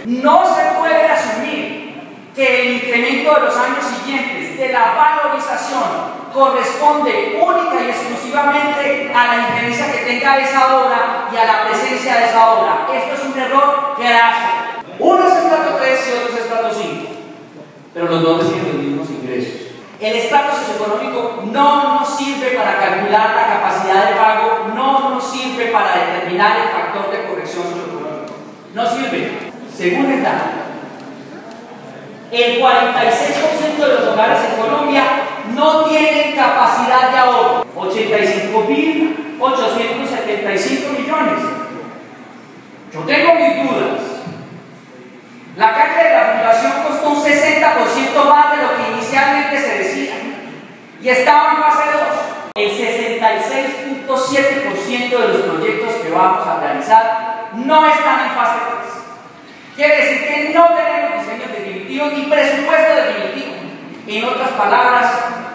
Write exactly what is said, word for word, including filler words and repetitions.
No se puede asumir que el incremento de los años siguientes de la valorización corresponde única y exclusivamente a la injerencia que tenga esa obra y a la presencia de esa obra. Esto es un error graso. Uno es estrato tres y otro es estrato cinco, pero los dos reciben los mismos ingresos. El estrato socioeconómico no nos sirve para calcular la capacidad de pago, no nos sirve para determinar el factor de corrección socioeconómico. No sirve. Según el dato, el cuarenta y seis por ciento de los hogares en Colombia no tienen capacidad de ahorro. ochenta y cinco mil ochocientos setenta y cinco millones. Yo tengo mis dudas. La calle de la fundación costó un sesenta por ciento más de lo que inicialmente se decía y estaba en fase dos. El sesenta y seis punto siete por ciento de los proyectos que vamos a realizar no están en fase tres. Quiere decir que no tenemos diseños definitivos ni presupuesto definitivo. En otras palabras,